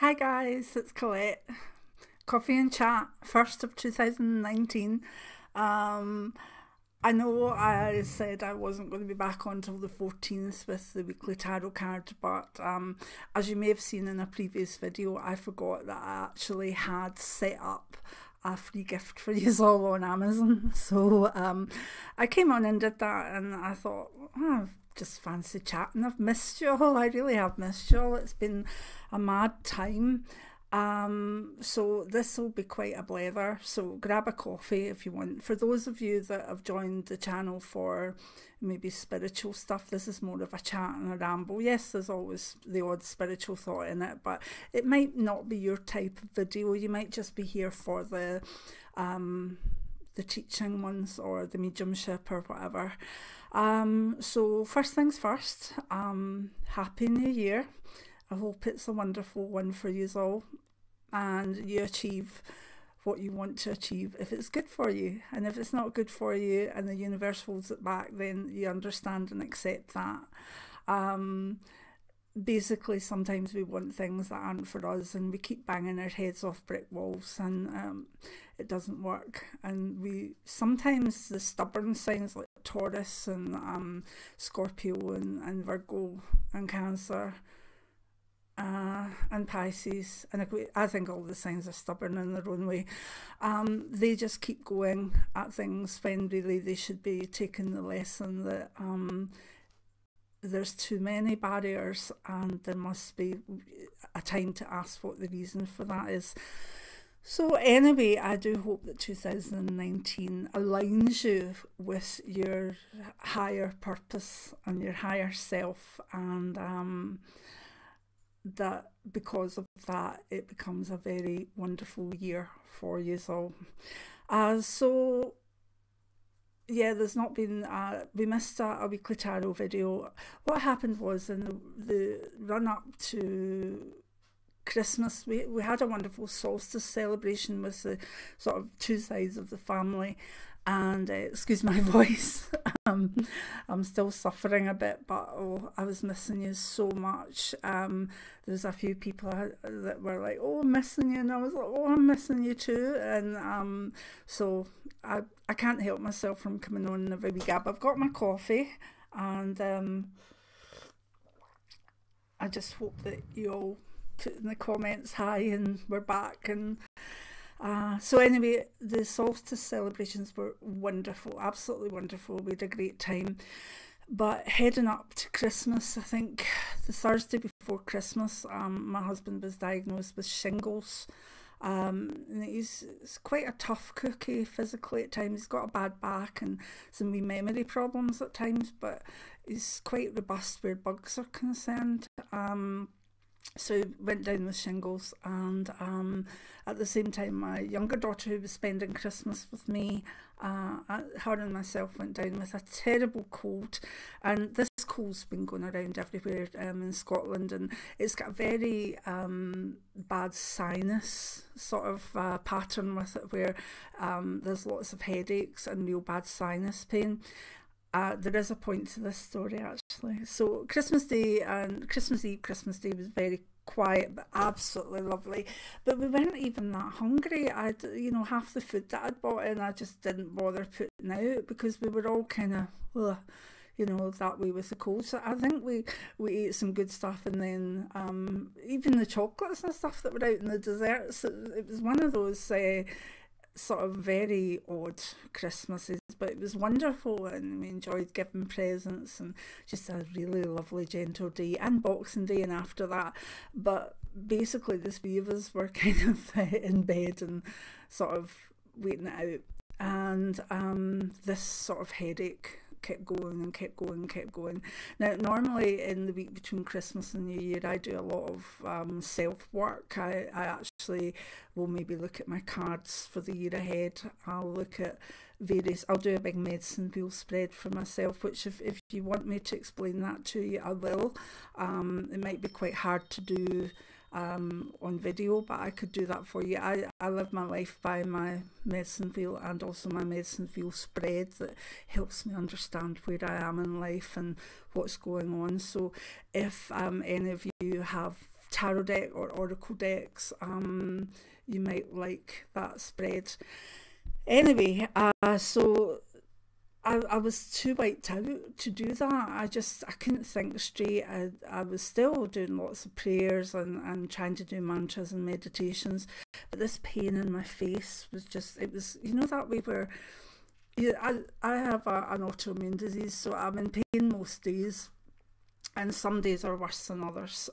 Hi guys, it's Colette. Coffee and Chat, 1st of 2019. Um, I know I said I wasn't going to be back on until the 14th with the weekly tarot card, but as you may have seen in a previous video, I forgot that I actually had set up a free gift for you all on Amazon. So I came on and did that, and I thought, oh, just fancy chatting. I've missed you all. I really have missed you all. It's been a mad time. So this will be quite a blather. So grab a coffee if you want. For those of you that have joined the channel for maybe spiritual stuff, this is more of a chat and a ramble. Yes, there's always the odd spiritual thought in it, but it might not be your type of video. You might just be here for the teaching ones or the mediumship or whatever. So first things first, Happy New Year. I hope it's a wonderful one for you all and you achieve what you want to achieve if it's good for you. And if it's not good for you and the universe holds it back, then you understand and accept that. Basically, sometimes we want things that aren't for us and we keep banging our heads off brick walls and it doesn't work. And we sometimes the stubborn signs like Taurus and Scorpio and Virgo and Cancer and Pisces, and I think all the signs are stubborn in their own way. They just keep going at things when really they should be taking the lesson that there's too many barriers and there must be a time to ask what the reason for that is. So anyway, I do hope that 2019 aligns you with your higher purpose and your higher self, and that because of that it becomes a very wonderful year for you all. So yeah, there's not been we missed a weekly tarot video. What happened was in the run up to Christmas, we had a wonderful solstice celebration with the sort of two sides of the family, and excuse my voice, I'm still suffering a bit, but oh, I was missing you so much. There's a few people that were like, oh, I'm missing you, and I was like, oh, I'm missing you too. And so I can't help myself from coming on every wee gab. I've got my coffee, and I just hope that you all put in the comments hi and we're back. And so anyway, the solstice celebrations were wonderful, absolutely wonderful. We had a great time. But heading up to Christmas, I think the Thursday before Christmas, my husband was diagnosed with shingles. And he's quite a tough cookie physically at times. He's got a bad back and some wee memory problems at times, but he's quite robust where bugs are concerned. So he went down with shingles, and at the same time my younger daughter, who was spending Christmas with me, her and myself went down with a terrible cold, and this cold's been going around everywhere in Scotland, and it's got a very bad sinus sort of pattern with it, where there's lots of headaches and real bad sinus pain. There is a point to this story actually. So Christmas Day and Christmas Eve, Christmas Day was very quiet but absolutely lovely, but we weren't even that hungry. Half the food that I'd bought in I just didn't bother putting out because we were all kind of that way with the cold. So I think we ate some good stuff, and then even the chocolates and stuff that were out in the desserts, it was one of those sort of very odd Christmases, but it was wonderful and we enjoyed giving presents and just a really lovely gentle day, and Boxing Day and after that. But basically the three of us were kind of in bed and sort of waiting it out, and this sort of headache kept going and kept going and kept going. Now normally in the week between Christmas and New Year I do a lot of self work. I actually will maybe look at my cards for the year ahead. I'll look at I'll do a big medicine wheel spread for myself, which if you want me to explain that to you, I will. It might be quite hard to do on video, but I could do that for you. I live my life by my medicine wheel and also my medicine wheel spread that helps me understand where I am in life and what's going on. So if any of you have tarot deck or oracle decks, you might like that spread. Anyway, so I was too wiped out to do that. I couldn't think straight. I was still doing lots of prayers and trying to do mantras and meditations, but this pain in my face was just, it was, you know, that way where I have an autoimmune disease, so I'm in pain most days, and some days are worse than others.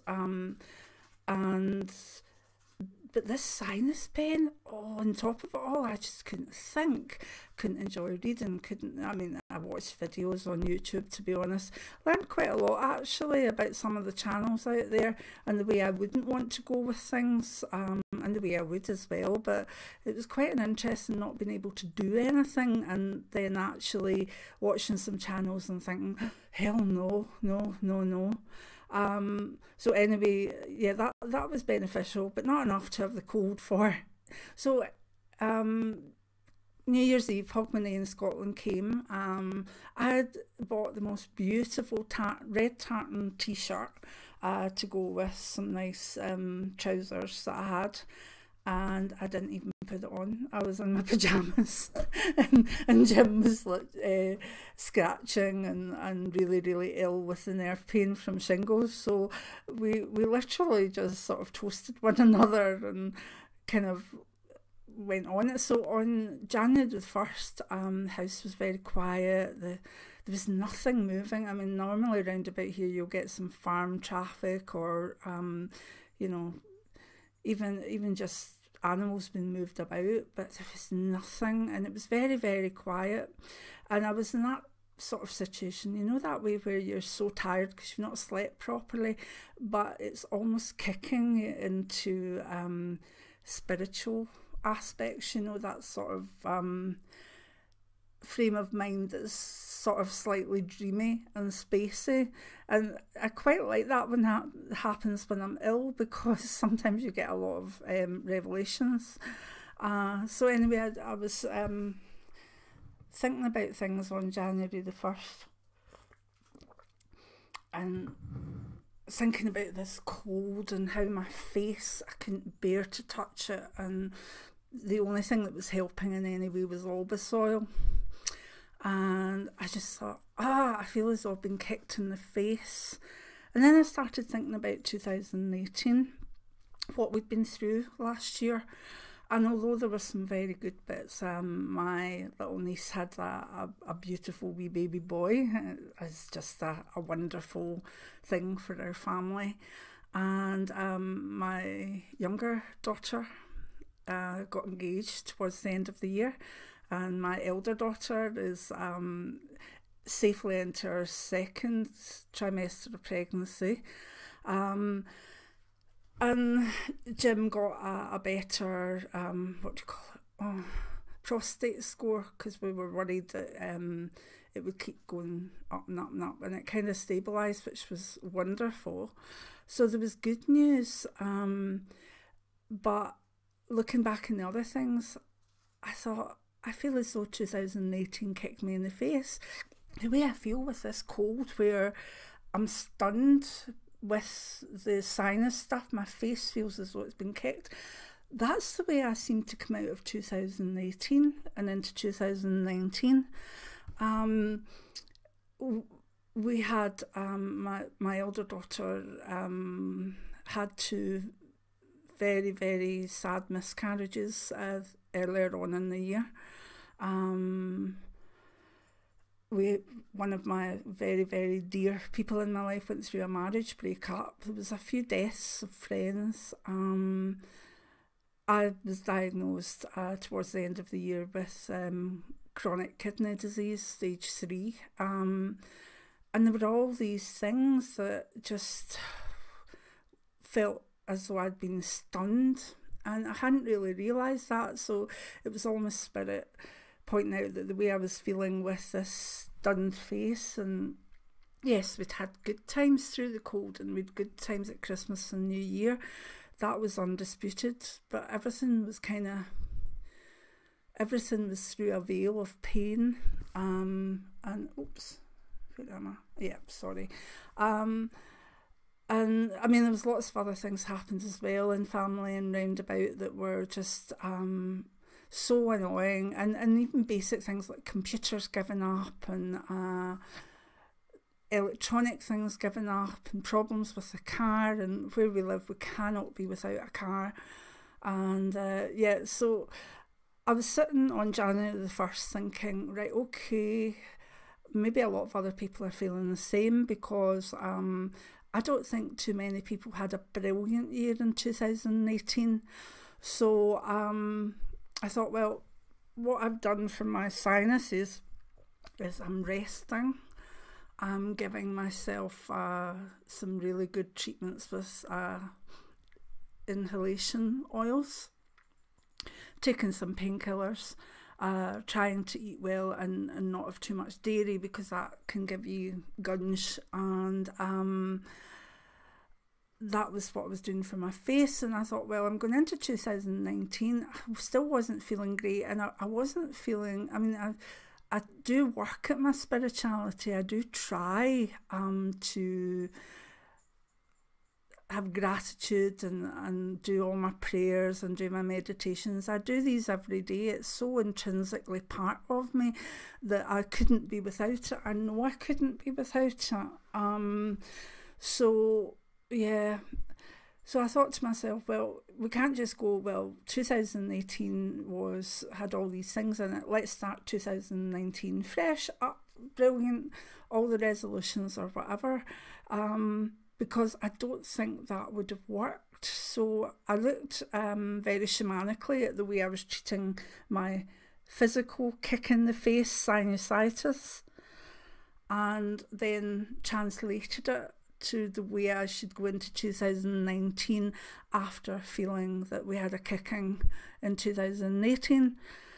But this sinus pain, on top of it all, I just couldn't think, couldn't enjoy reading, I watched videos on YouTube, to be honest. Learned quite a lot actually about some of the channels out there and the way I wouldn't want to go with things, and the way I would as well. But it was quite an interest in not being able to do anything, and then actually watching some channels and thinking, hell no, no, no, no. So anyway, yeah, that was beneficial, but not enough to have the cold for. So New Year's Eve, Hogmanay in Scotland came. I had bought the most beautiful red tartan t-shirt to go with some nice trousers that I had, and I didn't even put it on. I was in my pyjamas and Jim was like scratching and really, really ill with the nerve pain from shingles. So we literally just sort of toasted one another and kind of went on it. So on January the 1st, the house was very quiet. There was nothing moving. I mean, normally around about here you'll get some farm traffic or you know, even just animals being moved about, but there was nothing, and it was very, very quiet. And I was in that sort of situation, you know, that way where you're so tired because you've not slept properly, but it's almost kicking into spiritual aspects, you know, that sort of frame of mind that's sort of slightly dreamy and spacey, and I quite like that when that happens when I'm ill, because sometimes you get a lot of revelations. So anyway, I was thinking about things on January the 1st and thinking about this cold and how my face, I couldn't bear to touch it, and the only thing that was helping in any way was Olbas oil. And I just thought, I feel as though I've been kicked in the face. And then I started thinking about 2018, what we'd been through last year. And although there were some very good bits, my little niece had a beautiful wee baby boy. It's just a wonderful thing for our family. And my younger daughter got engaged towards the end of the year. And my elder daughter is safely into her second trimester of pregnancy. And Jim got a better, what do you call it, prostate score, because we were worried that it would keep going up and up and up, and it kind of stabilised, which was wonderful. So there was good news. But looking back on the other things, I thought, I feel as though 2018 kicked me in the face. The way I feel with this cold, where I'm stunned with the sinus stuff, my face feels as though it's been kicked. That's the way I seem to come out of 2018 and into 2019. We had, my elder daughter had two very, very sad miscarriages earlier on in the year. One of my very, very dear people in my life went through a marriage breakup. There was a few deaths of friends. I was diagnosed towards the end of the year with chronic kidney disease, stage 3. And there were all these things that just felt as though I'd been stunned, and I hadn't really realised that. So it was almost spirit pointing out that the way I was feeling with this stunned face. And yes, we'd had good times through the cold, and we'd good times at Christmas and New Year. That was undisputed, but everything was through a veil of pain. And oops, where am I? Yeah, sorry. And I mean, there was lots of other things happened as well in family and roundabout that were just so annoying, and even basic things like computers giving up and electronic things giving up and problems with the car, and where we live we cannot be without a car. And yeah, so I was sitting on January the 1st thinking, right, okay, maybe a lot of other people are feeling the same, because I don't think too many people had a brilliant year in 2018. So I thought, well, what I've done for my sinuses is I'm resting. I'm giving myself some really good treatments with inhalation oils, taking some painkillers, trying to eat well and not have too much dairy, because that can give you gunge. And that was what I was doing for my face. And I thought, well, I'm going into 2019. I still wasn't feeling great, and I wasn't feeling, I mean, I do work at my spirituality. I do try to have gratitude and do all my prayers and do my meditations. I do these every day. It's so intrinsically part of me that I couldn't be without it. I know I couldn't be without it. So yeah, so I thought to myself, well, we can't just go, well, 2018 had all these things in it, let's start 2019 fresh, up, brilliant, all the resolutions or whatever. Because I don't think that would have worked. So I looked very shamanically at the way I was treating my physical kick in the face sinusitis, and then translated it to the way I should go into 2019 after feeling that we had a kicking in 2018.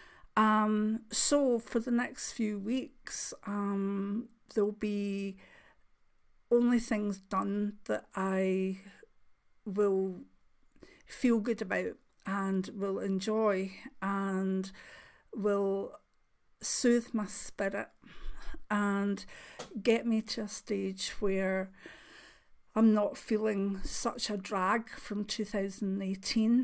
So for the next few weeks, there'll be only things done that I will feel good about and will enjoy and will soothe my spirit and get me to a stage where I'm not feeling such a drag from 2018.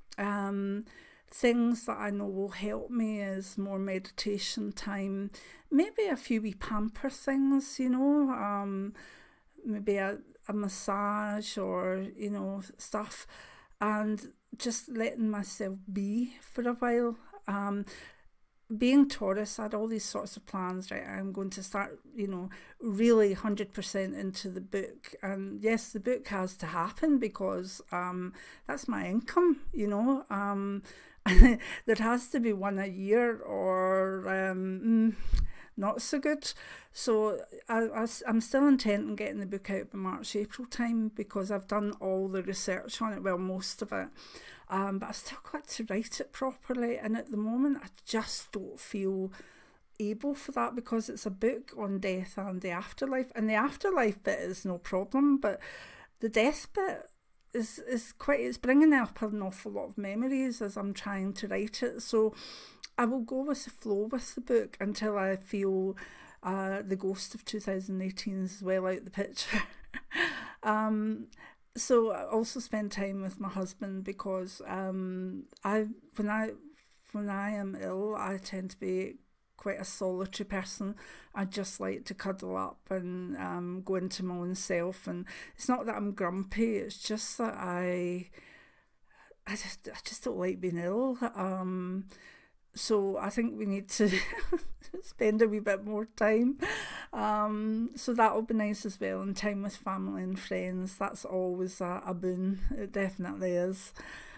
Things that I know will help me is more meditation time, maybe a few wee pamper things, you know, maybe a massage or, you know, stuff, and just letting myself be for a while. Being Taurus, I had all these sorts of plans, right? I'm going to start, you know, really 100% into the book. And yes, the book has to happen because that's my income, you know. There has to be one a year or not so good. So I'm still intent on getting the book out by March, April time, because I've done all the research on it, well, most of it. But I still got to write it properly, and at the moment I just don't feel able for that, because it's a book on death and the afterlife, and the afterlife bit is no problem, but the death bit is quite, it's bringing up an awful lot of memories as I'm trying to write it. So I will go with the flow with the book until I feel the ghost of 2018 is well out the picture. So I also spend time with my husband, because when I am ill, I tend to be quite a solitary person. I just like to cuddle up and go into my own self. And it's not that I'm grumpy; it's just that I just don't like being ill. So I think we need to spend a wee bit more time. So that'll be nice as well, and time with family and friends. That's always a boon. It definitely is.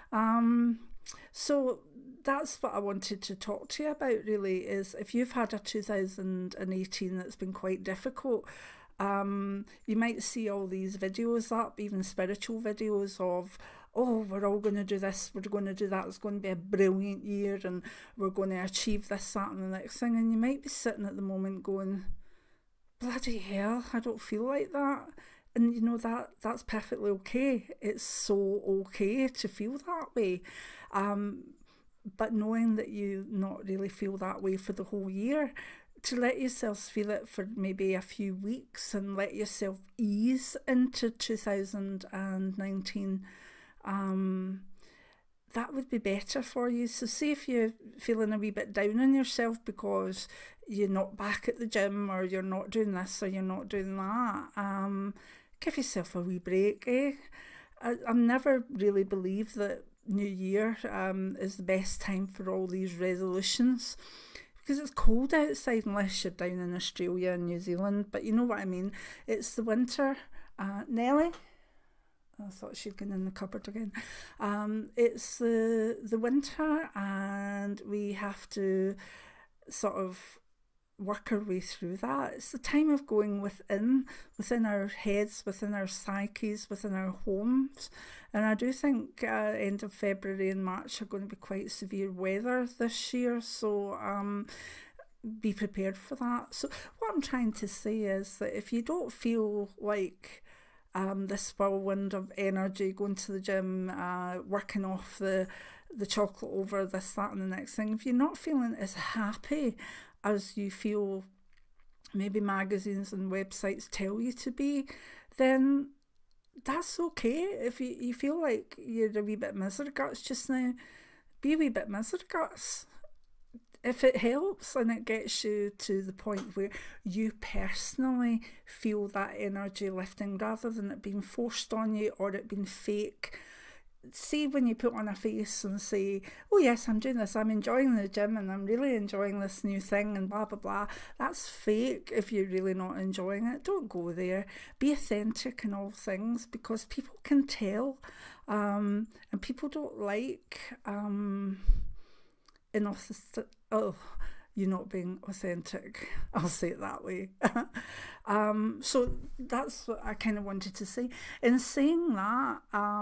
So that's what I wanted to talk to you about, really, is if you've had a 2018 that's been quite difficult, you might see all these videos up, even spiritual videos of, oh, we're all going to do this, we're going to do that, it's going to be a brilliant year and we're going to achieve this, that and the next thing. And you might be sitting at the moment going, bloody hell, I don't feel like that. And you know, that's perfectly okay. It's so okay to feel that way. But knowing that you not really feel that way for the whole year to let yourselves feel it for maybe a few weeks and let yourself ease into 2019. That would be better for you. So say if you're feeling a wee bit down on yourself because you're not back at the gym, or you're not doing this, or you're not doing that, give yourself a wee break, eh? I've never really believed that New Year is the best time for all these resolutions, because it's cold outside unless you're down in Australia and New Zealand, but you know what I mean. It's the winter. Nelly? I thought she'd gone in the cupboard again. It's the winter, and we have to sort of work our way through that. It's the time of going within our heads, within our psyches, within our homes. And I do think end of February and March are going to be quite severe weather this year, so be prepared for that. So what I'm trying to say is that if you don't feel like this whirlwind of energy, going to the gym, working off the chocolate over this, that and the next thing, if you're not feeling as happy as you feel maybe magazines and websites tell you to be, then that's okay. If you feel like you're a wee bit miserguts just now, be a wee bit miserguts. If it helps and it gets you to the point where you personally feel that energy lifting rather than it being forced on you or it being fake. See, when you put on a face and say, oh yes, I'm doing this, I'm enjoying the gym and I'm really enjoying this new thing and blah blah blah, that's fake. If you're really not enjoying it, don't go there. Be authentic in all things, because people can tell, and people don't like you not being authentic. I'll say it that way. So that's what I kind of wanted to say. In saying that,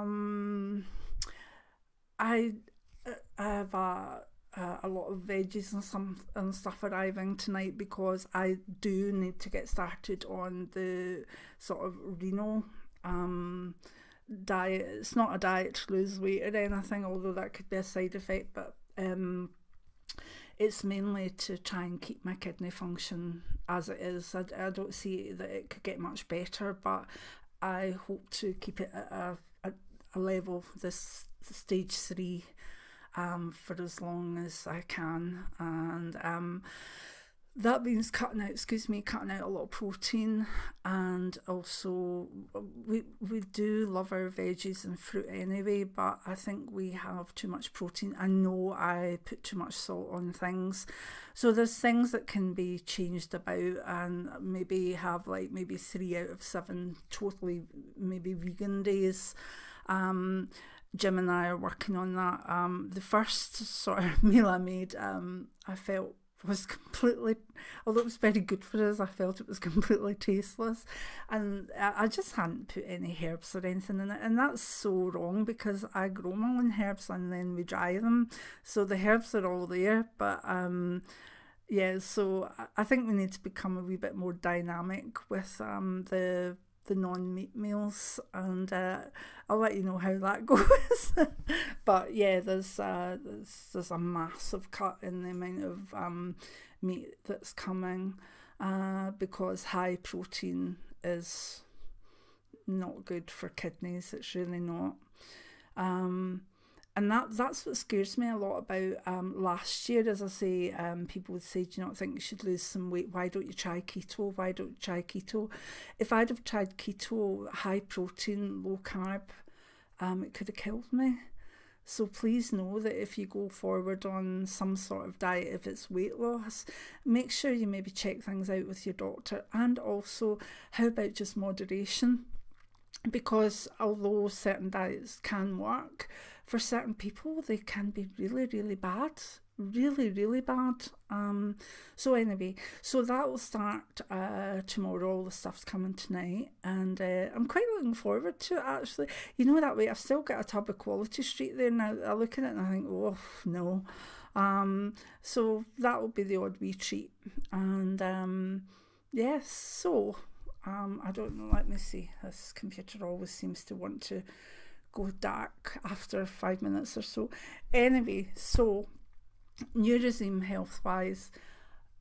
I have a lot of veggies and stuff arriving tonight, because I do need to get started on the sort of renal diet. It's not a diet to lose weight or anything, although that could be a side effect, but it's mainly to try and keep my kidney function as it is. I don't see that it could get much better, but I hope to keep it at a level, this stage 3, for as long as I can. And that means cutting out a lot of protein, and also we do love our veggies and fruit anyway, but I think we have too much protein. I know I put too much salt on things, so there's things that can be changed about, and maybe have like maybe 3 out of 7 totally maybe vegan days. Jim and I are working on that. The first sort of meal I made, I felt was completely, although it was very good for us, I felt it was completely tasteless, and I just hadn't put any herbs or anything in it, and that's so wrong, because I grow my own herbs and then we dry them, so the herbs are all there. But yeah, so I think we need to become a wee bit more dynamic with the non-meat meals, and I'll let you know how that goes. But yeah, there's a massive cut in the amount of meat that's coming, because high protein is not good for kidneys. It's really not. And that's what scares me a lot about last year. As I say, people would say, do you not think you should lose some weight? Why don't you try keto? Why don't you try keto? If I'd have tried keto, high protein, low carb, it could have killed me. So please know that if you go forward on some sort of diet, if it's weight loss, make sure you maybe check things out with your doctor. And also, how about just moderation? Because although certain diets can work, for certain people they can be really, really bad. Really, really bad. So anyway, so that will start tomorrow. All the stuff's coming tonight, and I'm quite looking forward to it, actually. You know, that way I've still got a tub of Quality Street there now. I look at it and I think, oh no. So that will be the odd wee treat. And yes, so I don't know, let me see, this computer always seems to want to go dark after 5 minutes or so. Anyway, so new regime health wise,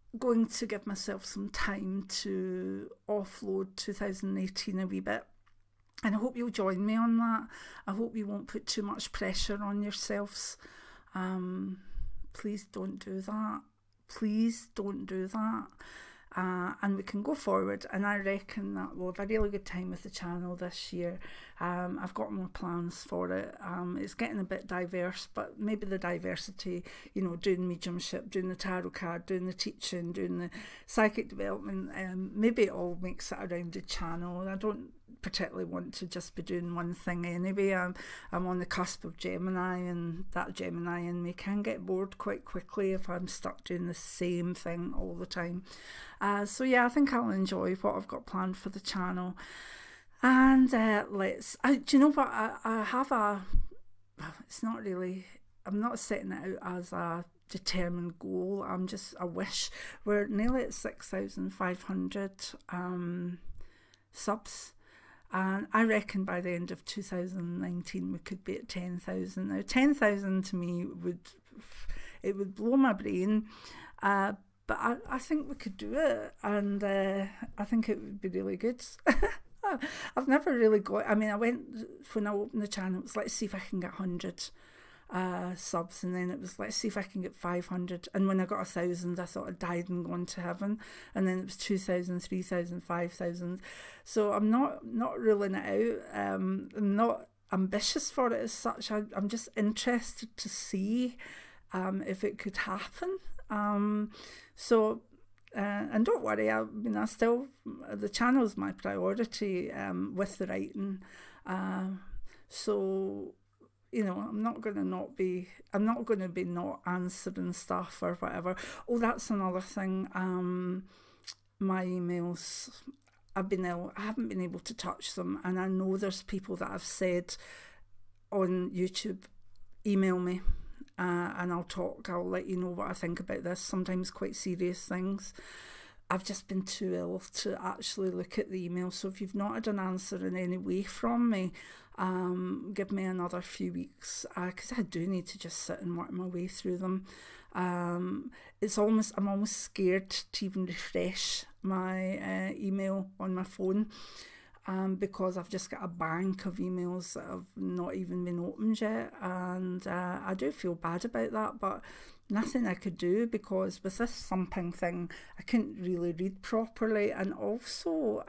going to give myself some time to offload 2018 a wee bit. And I hope you'll join me on that. I hope you won't put too much pressure on yourselves. Please don't do that. Please don't do that. And we can go forward, and I reckon that we'll have a really good time with the channel this year. I've got more plans for it. It's getting a bit diverse, but maybe the diversity, you know, doing mediumship, doing the tarot card, doing the teaching, doing the psychic development, maybe it all makes it a rounded channel. I don't particularly want to just be doing one thing anyway. I'm on the cusp of Gemini, and that Gemini in me can get bored quite quickly if I'm stuck doing the same thing all the time. So yeah, I think I'll enjoy what I've got planned for the channel. And do you know what, I have it's not really, I'm not setting it out as a determined goal, I'm just a wish. We're nearly at 6,500 subs, and I reckon by the end of 2019 we could be at 10,000. Now 10,000 to me would blow my brain, but I think we could do it, and I think it would be really good. I've never really got, I mean, when I opened the channel, it was let's see if I can get 100 subs, and then it was let's see if I can get 500, and when I got 1,000 I thought I'd died and gone to heaven, and then it was 2,000, 3,000, 5,000. So I'm not ruling it out. I'm not ambitious for it as such. I'm just interested to see if it could happen. And don't worry, I mean, the channel's my priority with the writing. So, you know, I'm not going to be not answering stuff or whatever. Oh, that's another thing. My emails, I've been ill. I haven't been able to touch them, and I know there's people that have said on YouTube, email me. And I'll let you know what I think about this, sometimes quite serious things. I've just been too ill to actually look at the email, so if you've not had an answer in any way from me, give me another few weeks, because I do need to just sit and work my way through them. I'm almost scared to even refresh my email on my phone, because I've just got a bank of emails that have not even been opened yet, and I do feel bad about that, but nothing I could do, because with this thumping thing I couldn't really read properly, and also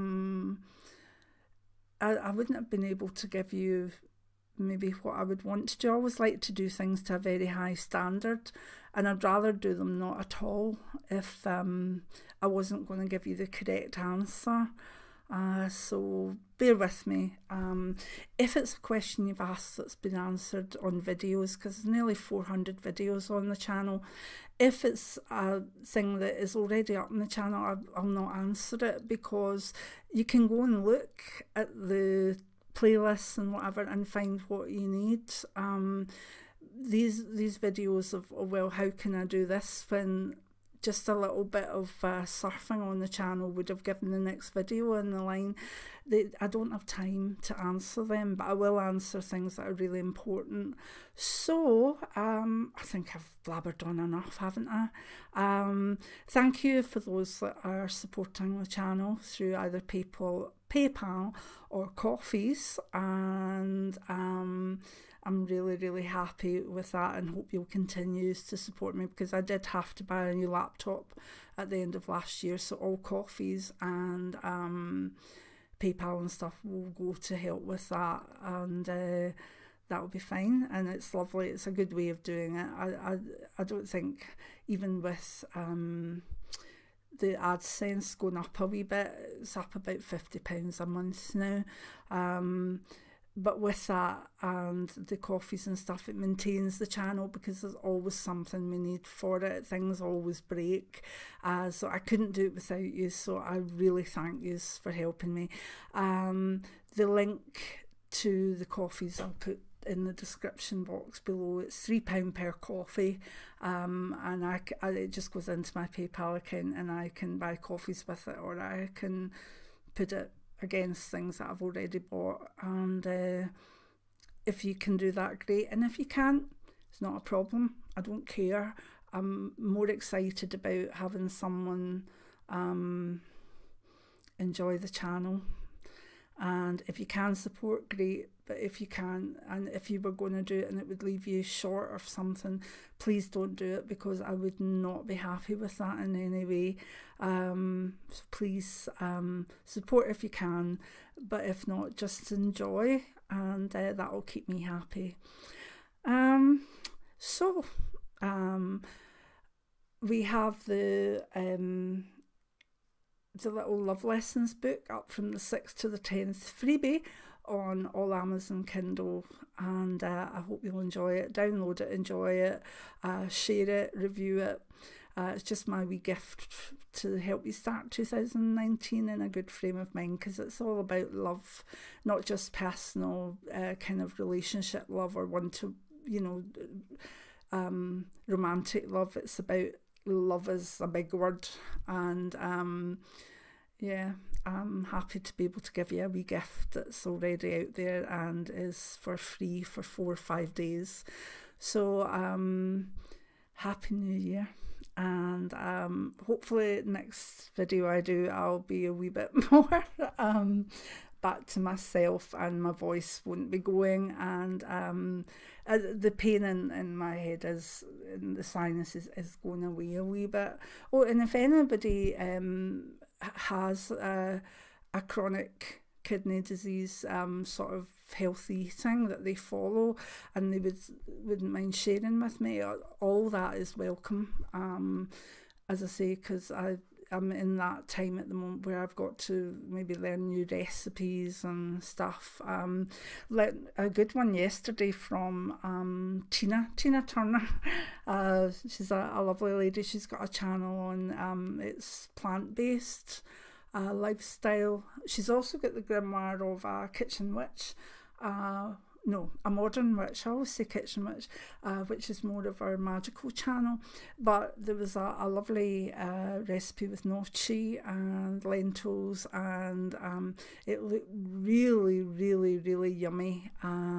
I wouldn't have been able to give you maybe what I would want to do. I always like to do things to a very high standard, and I'd rather do them not at all if I wasn't going to give you the correct answer. So bear with me. If it's a question you've asked that's been answered on videos, because there's nearly 400 videos on the channel, if it's a thing that is already up on the channel, I'll not answer it, because you can go and look at the playlists and whatever and find what you need. These videos of, oh, well, how can I do this, when just a little bit of surfing on the channel would have given the next video in the line. I don't have time to answer them, but I will answer things that are really important. So I think I've blabbered on enough, haven't I? Thank you for those that are supporting the channel through either PayPal or Ko-Fi's, and I'm really happy with that, and hope you'll continue to support me, because I did have to buy a new laptop at the end of last year, so all Ko-Fi's and PayPal and stuff will go to help with that, and that will be fine. And it's lovely, it's a good way of doing it. I don't think, even with the AdSense going up a wee bit, it's up about £50 a month now, but with that and the Ko-Fi's and stuff, it maintains the channel, because there's always something we need for it. Things always break, so I couldn't do it without you, so I really thank you for helping me. The link to the Ko-Fi's I'll put in the description box below. It's £3 per coffee, and it just goes into my PayPal account, and I can buy Ko-Fi's with it, or I can put it against things that I've already bought. And if you can do that, great, and if you can't, it's not a problem. I don't care. I'm more excited about having someone enjoy the channel. And if you can support, great, but if you can't, and if you were going to do it and it would leave you short of something, please don't do it, because I would not be happy with that in any way. So please support if you can, but if not, just enjoy, and that will keep me happy. So we have the little love lessons book up from the 6th to the 10th freebie on all Amazon Kindle, and I hope you'll enjoy it. Download it, enjoy it, share it, review it. It's just my wee gift to help you start 2019 in a good frame of mind, because it's all about love, not just personal kind of relationship love or romantic love. It's about love is a big word, and yeah, I'm happy to be able to give you a wee gift that's already out there and is for free for 4 or 5 days. So happy New Year, and hopefully next video I do, I'll be a wee bit more back to myself, and my voice won't be going, and the pain in my head is in the sinuses is going away a wee bit. Oh, and if anybody has a chronic kidney disease sort of healthy thing that they follow, and they wouldn't mind sharing with me, all that is welcome. As I say, because I'm in that time at the moment where I've got to maybe learn new recipes and stuff. A good one yesterday from Tina Turner. She's a lovely lady. She's got a channel on it's plant-based lifestyle. She's also got the grimoire of a kitchen witch. No, a modern witch. I always say kitchen witch, which is more of our magical channel. But there was a lovely recipe with gnocchi and lentils, and it looked really, really, really yummy.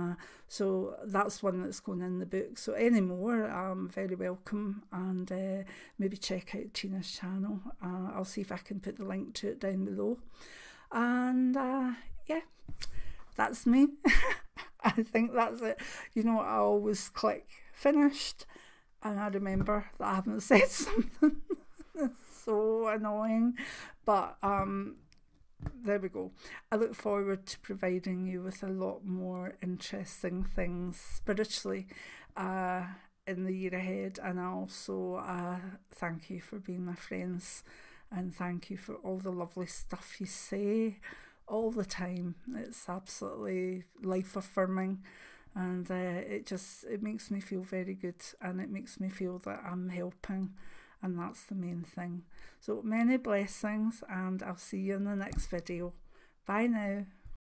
So that's one that's going in the book. So any more, very welcome, and maybe check out Tina's channel. I'll see if I can put the link to it down below. And yeah, that's me. I think that's it. You know, I always click finished, and I remember that I haven't said something. It's so annoying, but there we go. I look forward to providing you with a lot more interesting things spiritually in the year ahead, and I also thank you for being my friends, and thank you for all the lovely stuff you say all the time. It's absolutely life affirming, and it makes me feel very good, and it makes me feel that I'm helping, and that's the main thing. So many blessings, and I'll see you in the next video. Bye now.